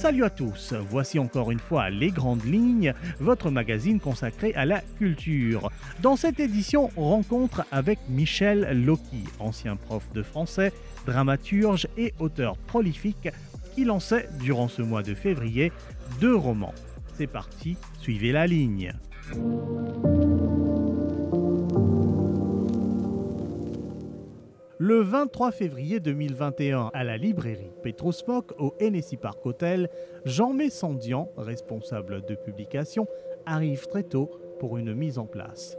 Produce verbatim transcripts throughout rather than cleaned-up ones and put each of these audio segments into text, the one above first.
Salut à tous, voici encore une fois Les Grandes Lignes, votre magazine consacré à la culture. Dans cette édition, rencontre avec Michel Locqui, ancien prof de français, dramaturge et auteur prolifique qui lançait durant ce mois de février deux romans. C'est parti, suivez la ligne. Le vingt-trois février deux mille vingt et un, à la librairie Petrosmock au Hennessy Park Hotel, Jean Messandian, responsable de publication, arrive très tôt pour une mise en place.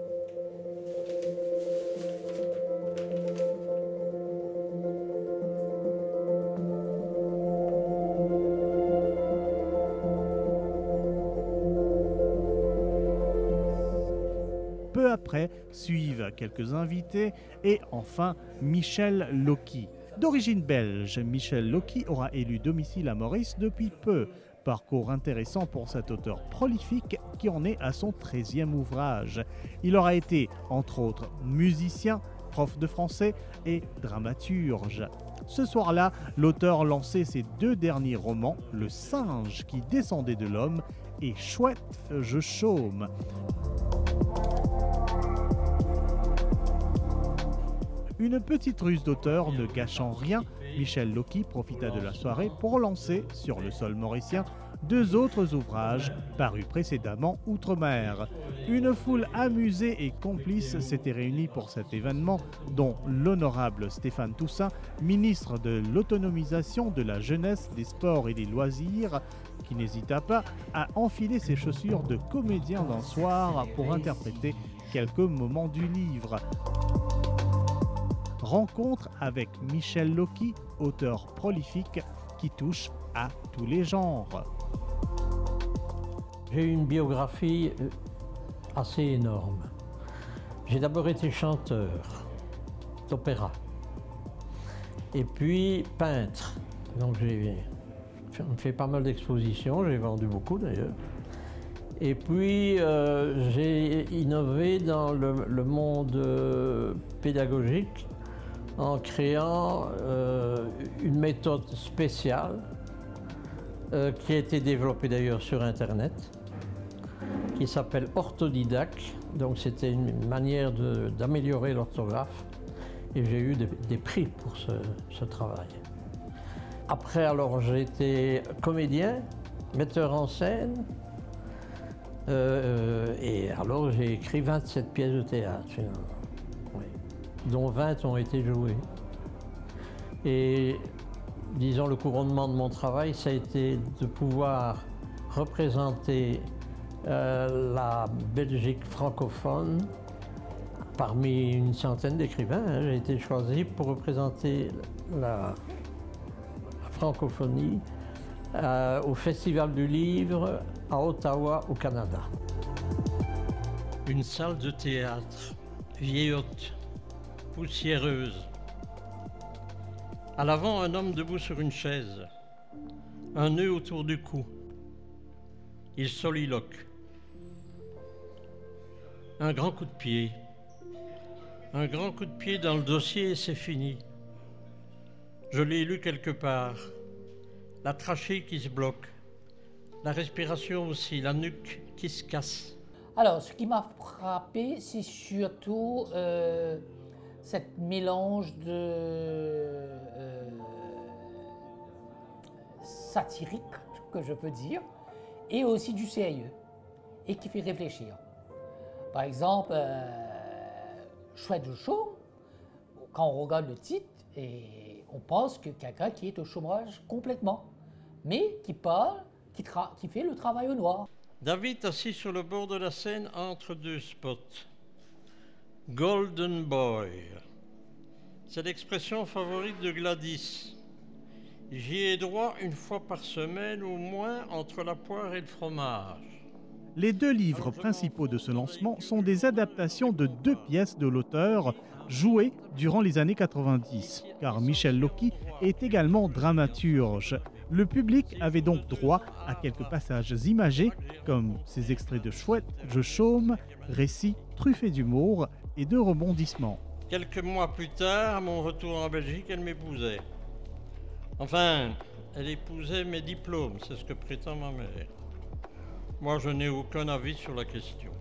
Peu après, suivent quelques invités et enfin Michel Locqui. D'origine belge, Michel Locqui aura élu domicile à Maurice depuis peu. Parcours intéressant pour cet auteur prolifique qui en est à son treizième ouvrage. Il aura été, entre autres, musicien, prof de français et dramaturge. Ce soir-là, l'auteur lançait ses deux derniers romans, Le singe qui descendait de l'homme et Chouette, je chôme. Une petite ruse d'auteur ne gâchant rien, Michel Locqui profita de la soirée pour lancer, sur le sol mauricien, deux autres ouvrages parus précédemment outre-mer. Une foule amusée et complice s'était réunie pour cet événement, dont l'honorable Stéphane Toussaint, ministre de l'autonomisation de la jeunesse, des sports et des loisirs, qui n'hésita pas à enfiler ses chaussures de comédien d'un soir pour interpréter quelques moments du livre. Rencontre avec Michel Locqui, auteur prolifique qui touche à tous les genres. J'ai eu une biographie assez énorme. J'ai d'abord été chanteur d'opéra et puis peintre. Donc j'ai fait pas mal d'expositions, j'ai vendu beaucoup d'ailleurs. Et puis euh, j'ai innové dans le, le monde euh, pédagogique en créant euh, une méthode spéciale euh, qui a été développée d'ailleurs sur Internet, qui s'appelle Orthodidac. Donc c'était une manière d'améliorer l'orthographe et j'ai eu des, des prix pour ce, ce travail. Après, alors j'ai été comédien, metteur en scène euh, et alors j'ai écrit vingt-sept pièces de théâtre finalement, oui, dont vingt ont été jouées. Et disons le couronnement de mon travail, ça a été de pouvoir représenter euh, la Belgique francophone parmi une centaine d'écrivains. Hein, j'ai été choisi pour représenter la, la francophonie euh, au Festival du Livre à Ottawa, au Canada. Une salle de théâtre vieillotte, poussiéreuse. À l'avant, un homme debout sur une chaise, un nœud autour du cou. Il soliloque. Un grand coup de pied. Un grand coup de pied dans le dossier et c'est fini. Je l'ai lu quelque part. La trachée qui se bloque. La respiration aussi, la nuque qui se casse. Alors, ce qui m'a frappé, c'est surtout euh, cette mélange de euh, satirique, que je peux dire, et aussi du sérieux, et qui fait réfléchir. Par exemple, euh, Chouette de chôme, quand on regarde le titre, et on pense que quelqu'un qui est au chômage complètement, mais qui parle, qui, qui fait le travail au noir. David assis sur le bord de la Seine entre deux spots. Golden Boy. C'est l'expression favorite de Gladys. J'y ai droit une fois par semaine au moins entre la poire et le fromage. Les deux livres principaux de ce lancement sont des adaptations de deux pièces de l'auteur jouées durant les années quatre-vingt-dix, car Michel Locqui est également dramaturge. Le public avait donc droit à quelques passages imagés, comme ces extraits de Chouette, je chôme, récits truffés d'humour et de rebondissements. Quelques mois plus tard, à mon retour en Belgique, elle m'épousait. Enfin, elle épousait mes diplômes, c'est ce que prétend ma mère. Moi, je n'ai aucun avis sur la question.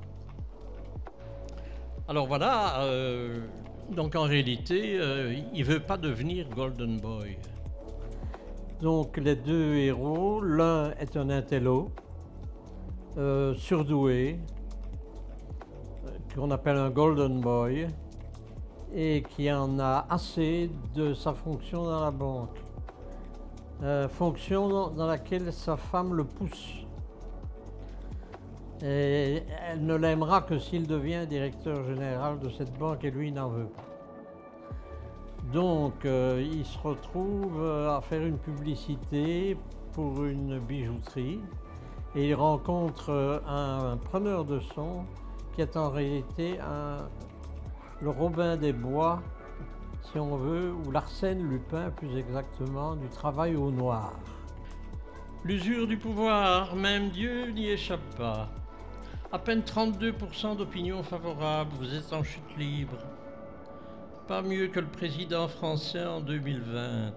Alors voilà, euh, donc en réalité, euh, il ne veut pas devenir Golden Boy. Donc les deux héros, l'un est un intello, euh, surdoué, euh, qu'on appelle un Golden Boy, et qui en a assez de sa fonction dans la banque. Euh, fonction dans, dans laquelle sa femme le pousse. Et elle ne l'aimera que s'il devient directeur général de cette banque et lui n'en veut pas. Donc euh, il se retrouve à faire une publicité pour une bijouterie et il rencontre un, un preneur de son qui est en réalité un, le Robin des Bois, si on veut, ou l'Arsène Lupin plus exactement, du travail au noir. L'usure du pouvoir, même Dieu n'y échappe pas. À peine trente-deux pour cent d'opinion favorable, vous êtes en chute libre. Pas mieux que le président français en deux mille vingt.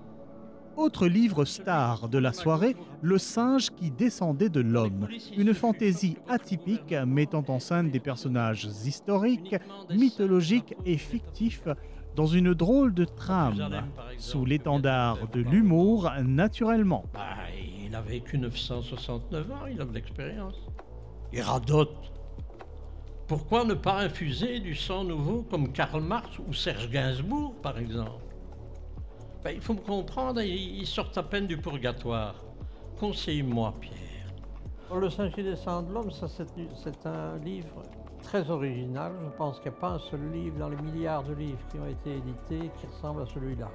Autre livre star de la soirée, Le singe qui descendait de l'homme. Une fantaisie atypique mettant en scène des personnages historiques, mythologiques et fictifs dans une drôle de trame, sous l'étendard de l'humour naturellement. Bah, il a vécu neuf cent soixante-neuf ans, il a de l'expérience. Il radote. Pourquoi ne pas infuser du sang nouveau comme Karl Marx ou Serge Gainsbourg, par exemple? Ben, il faut me comprendre, ils sortent à peine du purgatoire. Conseille-moi, Pierre. Le singe qui descend de l'homme, ça c'est un livre très original. Je pense qu'il n'y a pas un seul livre dans les milliards de livres qui ont été édités qui ressemble à celui-là.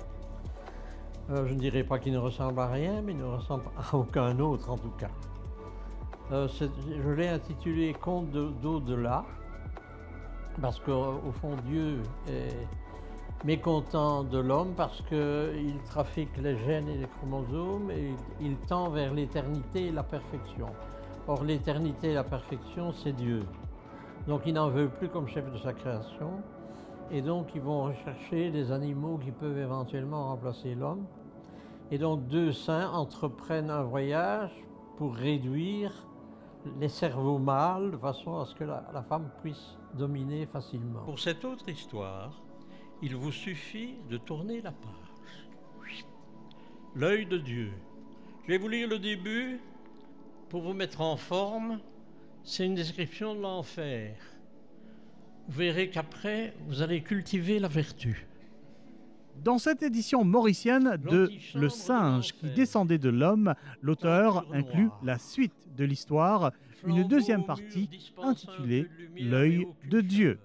Euh, je ne dirais pas qu'il ne ressemble à rien, mais il ne ressemble à aucun autre en tout cas. Euh, je l'ai intitulé « Conte d'au-delà » parce qu'au fond Dieu est mécontent de l'homme parce qu'il trafique les gènes et les chromosomes et il tend vers l'éternité et la perfection. Or l'éternité et la perfection c'est Dieu. Donc il n'en veut plus comme chef de sa création et donc ils vont rechercher des animaux qui peuvent éventuellement remplacer l'homme. Et donc deux saints entreprennent un voyage pour réduire les cerveaux mâles de façon à ce que la, la femme puisse dominer facilement. Pour cette autre histoire, il vous suffit de tourner la page. L'œil de Dieu. Je vais vous lire le début pour vous mettre en forme. C'est une description de l'enfer. Vous verrez qu'après, vous allez cultiver la vertu. Dans cette édition mauricienne de Le singe qui descendait de l'homme, l'auteur inclut la suite de l'histoire, une deuxième partie intitulée L'œil de Dieu.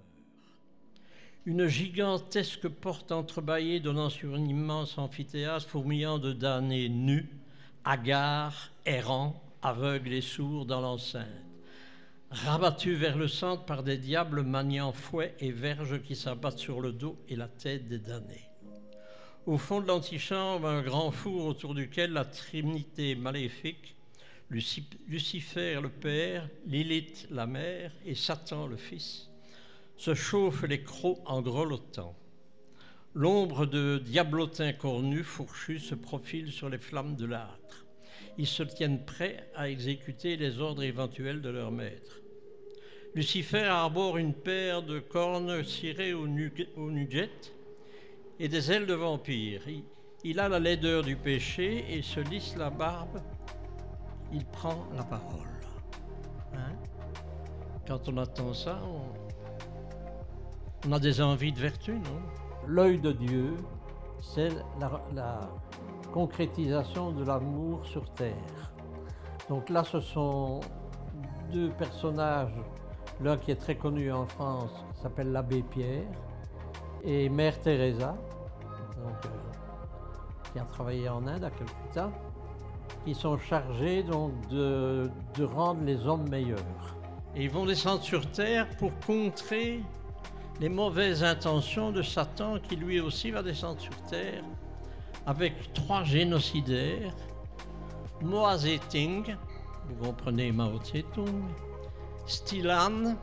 Une gigantesque porte entrebâillée donnant sur un immense amphithéâtre fourmillant de damnés nus, hagards, errants, aveugles et sourds dans l'enceinte, rabattus vers le centre par des diables maniant fouets et verges qui s'abattent sur le dos et la tête des damnés. Au fond de l'antichambre, un grand four autour duquel la trinité maléfique, Lucifer le Père, Lilith la Mère et Satan le Fils, se chauffent les crocs en grelottant. L'ombre de diablotins cornus fourchus se profile sur les flammes de l'âtre. Ils se tiennent prêts à exécuter les ordres éventuels de leur maître. Lucifer arbore une paire de cornes cirées au nuget et des ailes de vampire. Il, il a la laideur du péché et se lisse la barbe. Il prend la parole. Hein? Quand on attend ça, on, on a des envies de vertu, non? L'œil de Dieu, c'est la, la concrétisation de l'amour sur terre. Donc là, ce sont deux personnages, l'un qui est très connu en France, qui s'appelle l'abbé Pierre, et Mère Teresa, donc, euh, qui a travaillé en Inde à Calcutta, qui sont chargés donc de, de rendre les hommes meilleurs. Et ils vont descendre sur terre pour contrer les mauvaises intentions de Satan, qui lui aussi va descendre sur terre avec trois génocidaires, Mao Zedong, vous comprenez Mao Zedong, Stilan,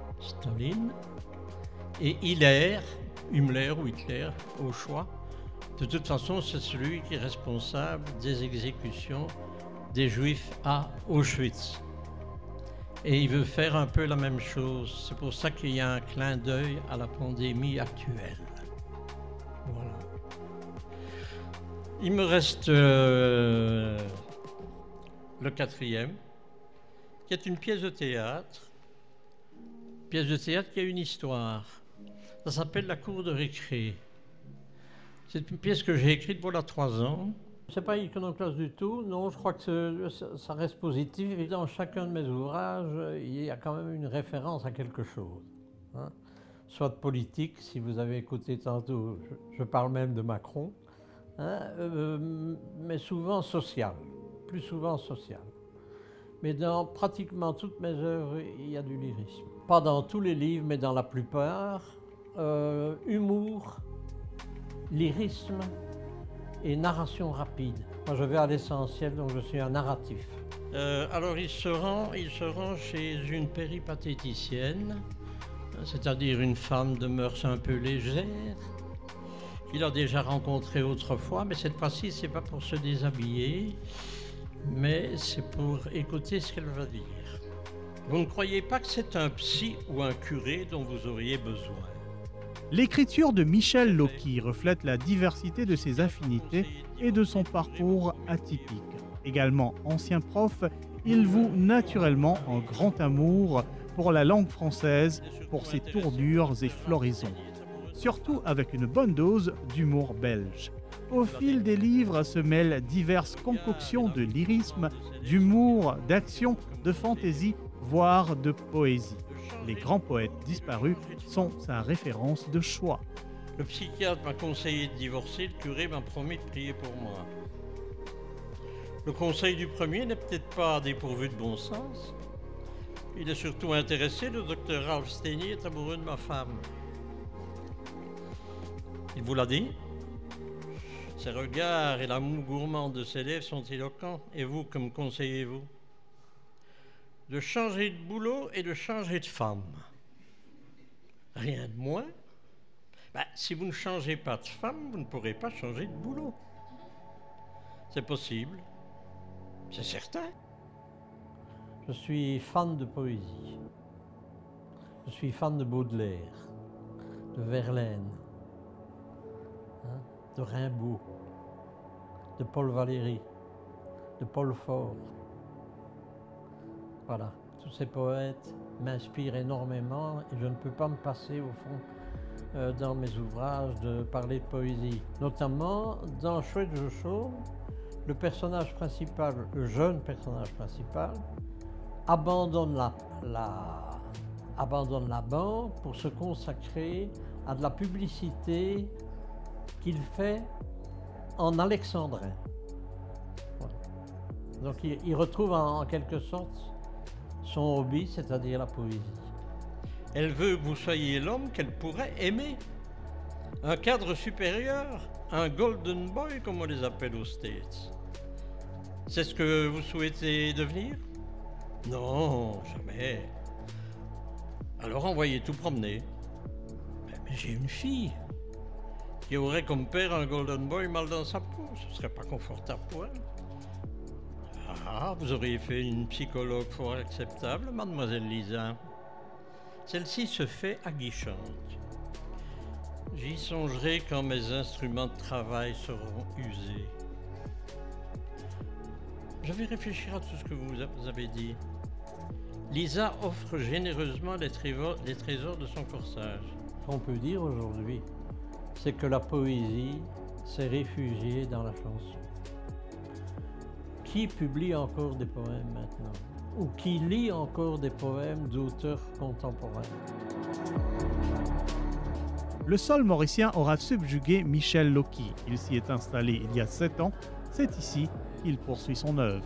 Staline, et Hitler, Himmler ou Hitler, au choix, De toute façon, c'est celui qui est responsable des exécutions des Juifs à Auschwitz. Et il veut faire un peu la même chose. C'est pour ça qu'il y a un clin d'œil à la pandémie actuelle. Voilà. Il me reste euh, le quatrième, qui est une pièce de théâtre. Pièce de théâtre qui a une histoire. Ça s'appelle La cour de récré. C'est une pièce que j'ai écrite voilà trois ans. C'est pas iconoclaste du tout, non, je crois que ça reste positif. Et dans chacun de mes ouvrages, il y a quand même une référence à quelque chose. Hein. Soit politique, si vous avez écouté tantôt, je, je parle même de Macron, hein, euh, mais souvent social, plus souvent social. Mais dans pratiquement toutes mes œuvres, il y a du lyrisme. Pas dans tous les livres, mais dans la plupart. Euh, humour, lyrisme et narration rapide. Moi, je vais à l'essentiel, donc je suis un narratif. Euh, alors, il se rend, il se rend chez une péripatéticienne, c'est-à-dire une femme de mœurs un peu légères, qu'il a déjà rencontrée autrefois, mais cette fois-ci, c'est pas pour se déshabiller, mais c'est pour écouter ce qu'elle va dire. Vous ne croyez pas que c'est un psy ou un curé dont vous auriez besoin? L'écriture de Michel Loki reflète la diversité de ses affinités et de son parcours atypique. Également ancien prof, il voue naturellement un grand amour pour la langue française, pour ses tournures et floraisons. Surtout avec une bonne dose d'humour belge. Au fil des livres se mêlent diverses concoctions de lyrisme, d'humour, d'action, de fantaisie, voire de poésie. Les grands poètes disparus sont sa référence de choix. Le psychiatre m'a conseillé de divorcer, le curé m'a promis de prier pour moi. Le conseil du premier n'est peut-être pas dépourvu de bon sens. Il est surtout intéressé, le docteur Ralph Steiny est amoureux de ma femme. Il vous l'a dit? Ses regards et la moue gourmande de ses lèvres sont éloquents. Et vous, que me conseillez-vous? De changer de boulot et de changer de femme. Rien de moins. Ben, si vous ne changez pas de femme, vous ne pourrez pas changer de boulot. C'est possible. C'est certain. Je suis fan de poésie. Je suis fan de Baudelaire, de Verlaine, hein, de Rimbaud, de Paul Valéry, de Paul Fort. Voilà, tous ces poètes m'inspirent énormément et je ne peux pas me passer au fond euh, dans mes ouvrages de parler de poésie. Notamment dans Chouette Jochaume, le personnage principal, le jeune personnage principal, abandonne la, la, abandonne la banque pour se consacrer à de la publicité qu'il fait en alexandrin. Voilà. Donc il, il retrouve en, en quelque sorte son hobby, c'est-à-dire la poésie. Elle veut que vous soyez l'homme qu'elle pourrait aimer. Un cadre supérieur, un golden boy comme on les appelle aux States. C'est ce que vous souhaitez devenir? Non, jamais. Alors envoyez tout promener. Mais, mais j'ai une fille qui aurait comme père un golden boy mal dans sa peau. Ce serait pas confortable pour elle. Ah, vous auriez fait une psychologue fort acceptable, mademoiselle Lisa. Celle-ci se fait aguichante. J'y songerai quand mes instruments de travail seront usés. Je vais réfléchir à tout ce que vous avez dit. Lisa offre généreusement les trésors, les trésors de son corsage. Ce qu'on peut dire aujourd'hui, c'est que la poésie s'est réfugiée dans la chanson. Qui publie encore des poèmes maintenant? Ou qui lit encore des poèmes d'auteurs contemporains? Le sol mauricien aura subjugué Michel Loki. Il s'y est installé il y a sept ans. C'est ici qu'il poursuit son œuvre.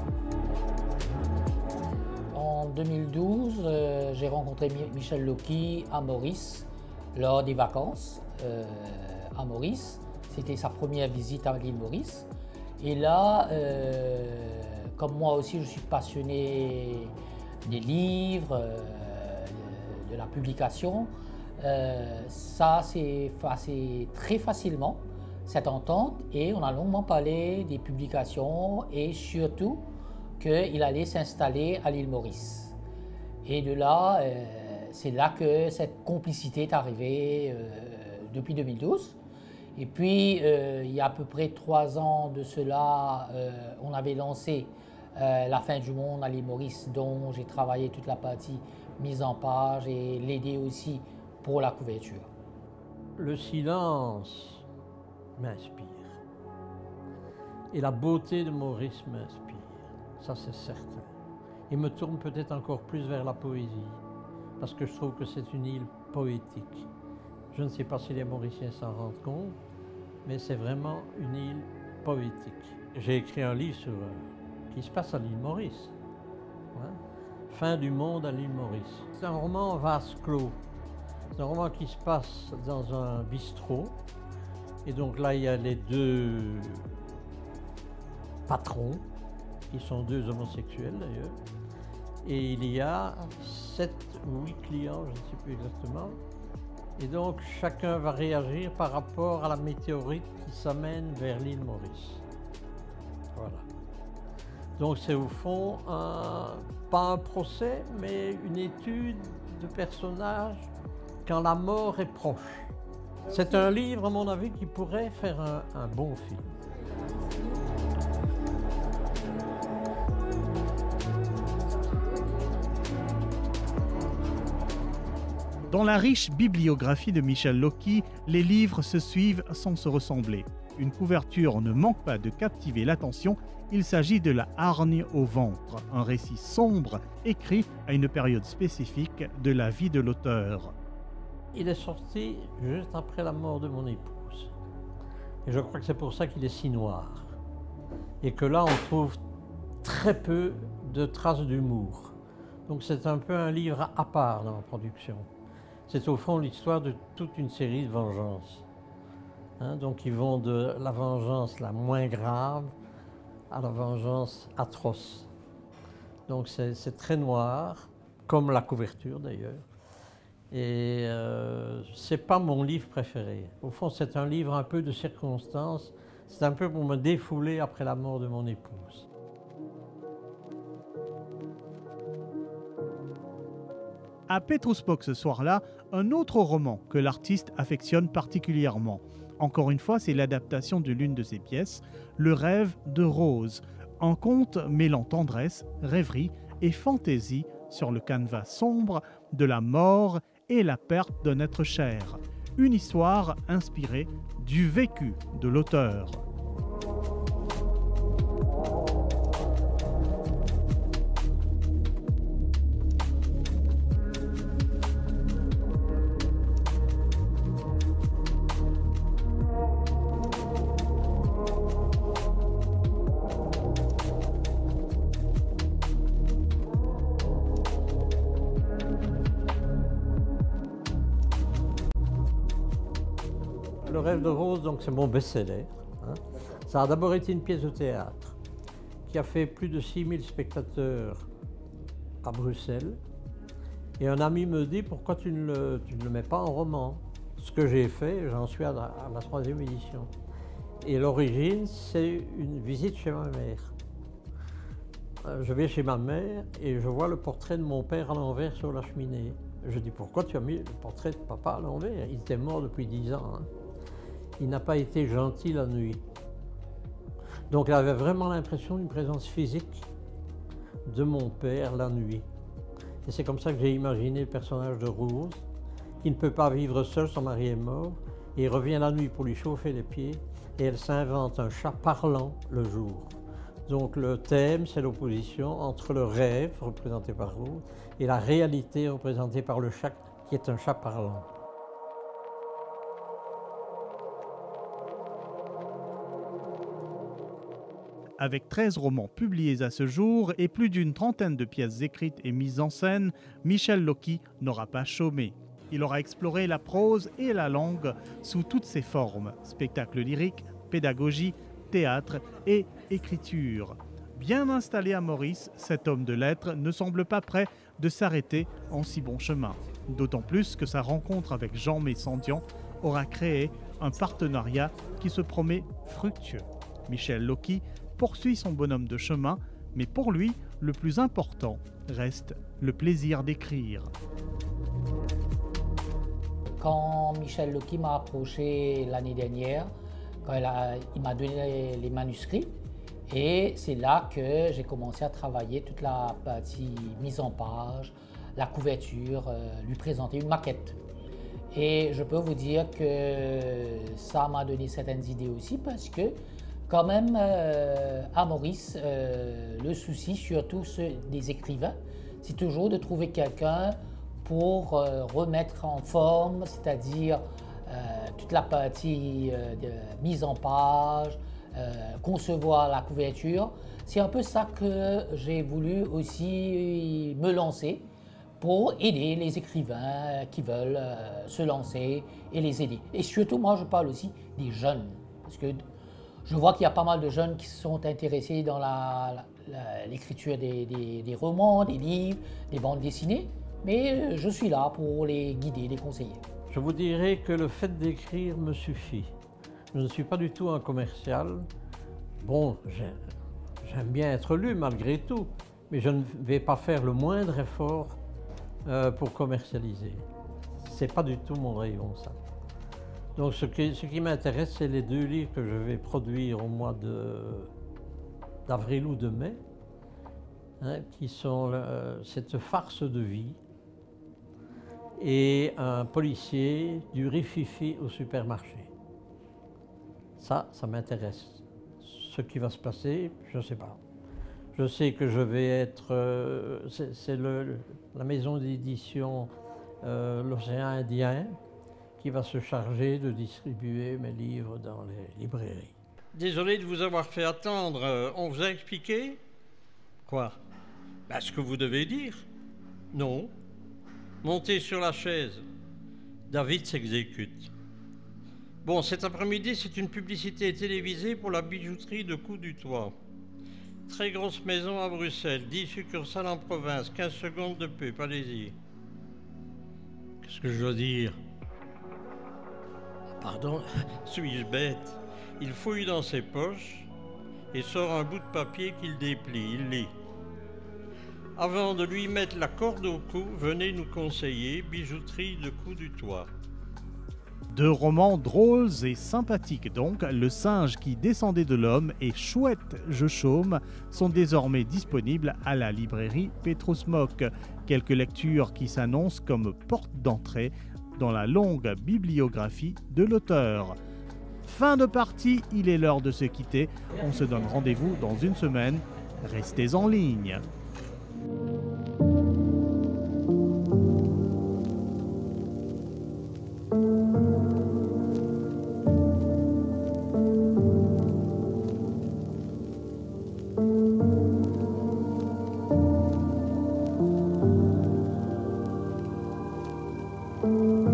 En deux mille douze, euh, j'ai rencontré Michel Loki à Maurice lors des vacances euh, à Maurice. C'était sa première visite à l'île Maurice. Et là, euh, comme moi aussi, je suis passionné des livres, euh, de la publication. Euh, ça s'est passé très facilement. cette entente et on a longuement parlé des publications et surtout qu'il allait s'installer à l'île Maurice. Et de là, euh, c'est là que cette complicité est arrivée euh, depuis deux mille douze. Et puis, euh, il y a à peu près trois ans de cela, euh, on avait lancé euh, La fin du monde à l'île Maurice, dont j'ai travaillé toute la partie mise en page et l'aider aussi pour la couverture. Le silence m'inspire. Et la beauté de Maurice m'inspire. Ça, c'est certain. Il me tourne peut-être encore plus vers la poésie, parce que je trouve que c'est une île poétique. Je ne sais pas si les Mauriciens s'en rendent compte, mais c'est vraiment une île poétique. J'ai écrit un livre sur, euh, qui se passe à l'île Maurice. Hein? Fin du monde à l'île Maurice. C'est un roman vase clos. C'est un roman qui se passe dans un bistrot. Et donc là, il y a les deux patrons, qui sont deux homosexuels d'ailleurs. Et il y a sept ou huit clients, je ne sais plus exactement. Et donc, chacun va réagir par rapport à la météorite qui s'amène vers l'île Maurice. Voilà. Donc, c'est au fond, un, pas un procès, mais une étude de personnages quand la mort est proche. C'est un livre, à mon avis, qui pourrait faire un, un bon film. Dans la riche bibliographie de Michel Locqui, les livres se suivent sans se ressembler. Une couverture ne manque pas de captiver l'attention, il s'agit de La hargne au ventre, un récit sombre écrit à une période spécifique de la vie de l'auteur. Il est sorti juste après la mort de mon épouse. Et je crois que c'est pour ça qu'il est si noir. Et que là, on trouve très peu de traces d'humour. Donc c'est un peu un livre à part dans la production. C'est au fond l'histoire de toute une série de vengeances. Hein, donc ils vont de la vengeance la moins grave à la vengeance atroce. Donc c'est très noir, comme la couverture d'ailleurs. Et euh, c'est pas mon livre préféré. Au fond, c'est un livre un peu de circonstance. C'est un peu pour me défouler après la mort de mon épouse. À Petrusbox ce soir-là, un autre roman que l'artiste affectionne particulièrement. Encore une fois, c'est l'adaptation de l'une de ses pièces, Le rêve de Rose, un conte mêlant tendresse, rêverie et fantaisie sur le canevas sombre de la mort et la perte d'un être cher. Une histoire inspirée du vécu de l'auteur. Le rêve de Rose, donc c'est mon best-seller. Hein. Ça a d'abord été une pièce de théâtre qui a fait plus de six mille spectateurs à Bruxelles. Et un ami me dit, pourquoi tu ne le, tu ne le mets pas en roman? Ce que j'ai fait, j'en suis à la, à la troisième édition. Et l'origine, c'est une visite chez ma mère. Je vais chez ma mère et je vois le portrait de mon père à l'envers sur la cheminée. Je dis, pourquoi tu as mis le portrait de papa à l'envers? Il était mort depuis dix ans. Hein. Il n'a pas été gentil la nuit. Donc elle avait vraiment l'impression d'une présence physique de mon père la nuit. Et c'est comme ça que j'ai imaginé le personnage de Rose, qui ne peut pas vivre seul, son mari est mort, et il revient la nuit pour lui chauffer les pieds, et elle s'invente un chat parlant le jour. Donc le thème, c'est l'opposition entre le rêve, représenté par Rose, et la réalité, représentée par le chat, qui est un chat parlant. Avec treize romans publiés à ce jour et plus d'une trentaine de pièces écrites et mises en scène, Michel Locqui n'aura pas chômé. Il aura exploré la prose et la langue sous toutes ses formes, spectacle lyrique, pédagogie, théâtre et écriture. Bien installé à Maurice, cet homme de lettres ne semble pas prêt de s'arrêter en si bon chemin. D'autant plus que sa rencontre avec Jean Messandian aura créé un partenariat qui se promet fructueux. Michel Loki poursuit son bonhomme de chemin, mais pour lui, le plus important reste le plaisir d'écrire. Quand Michel Loki m'a approché l'année dernière, quand il, a, il m'a donné les manuscrits, et c'est là que j'ai commencé à travailler toute la partie mise en page, la couverture, euh, lui présenter une maquette. Et je peux vous dire que ça m'a donné certaines idées aussi parce que quand même euh, à Maurice, euh, le souci, surtout ceux des écrivains, c'est toujours de trouver quelqu'un pour euh, remettre en forme, c'est-à-dire euh, toute la partie euh, de mise en page, euh, concevoir la couverture. C'est un peu ça que j'ai voulu aussi me lancer pour aider les écrivains qui veulent euh, se lancer et les aider. Et surtout, moi, je parle aussi des jeunes, parce que je vois qu'il y a pas mal de jeunes qui sont intéressés dans la, la, l'écriture des, des, des romans, des livres, des bandes dessinées, mais je suis là pour les guider, les conseiller. Je vous dirais que le fait d'écrire me suffit. Je ne suis pas du tout un commercial. Bon, j'aime bien être lu malgré tout, mais je ne vais pas faire le moindre effort euh, pour commercialiser. C'est pas du tout mon rayon, ça. Donc ce qui, ce qui m'intéresse, c'est les deux livres que je vais produire au mois d'avril ou de mai, hein, qui sont euh, cette farce de vie et un policier du rififi au supermarché. Ça, ça m'intéresse. Ce qui va se passer, je ne sais pas. Je sais que je vais être... Euh, c'est la maison d'édition euh, L'Océan Indien qui va se charger de distribuer mes livres dans les librairies. Désolé de vous avoir fait attendre. On vous a expliqué? Quoi? Ben, ce que vous devez dire. Non. Montez sur la chaise. David s'exécute. Bon, cet après-midi, c'est une publicité télévisée pour la bijouterie de Coup du Toit. Très grosse maison à Bruxelles, dix succursales en province, quinze secondes de pub, allez-y. Qu'est-ce que je dois dire? Pardon, suis-je bête? Il fouille dans ses poches et sort un bout de papier qu'il déplie, il lit. Avant de lui mettre la corde au cou, venez nous conseiller, bijouterie de Coup du Toit. Deux romans drôles et sympathiques donc, Le singe qui descendait de l'homme et Chouette, je chôme sont désormais disponibles à la librairie Petrus Mock. Quelques lectures qui s'annoncent comme porte d'entrée dans la longue bibliographie de l'auteur. Fin de partie, il est l'heure de se quitter. On se donne rendez-vous dans une semaine. Restez en ligne. Thank you.